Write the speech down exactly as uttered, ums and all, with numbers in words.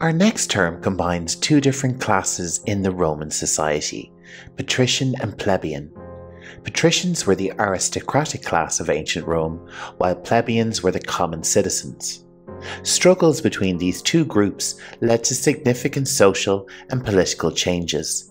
Our next term combines two different classes in the Roman society, Patrician and Plebeian. Patricians were the aristocratic class of ancient Rome, while plebeians were the common citizens. Struggles between these two groups led to significant social and political changes,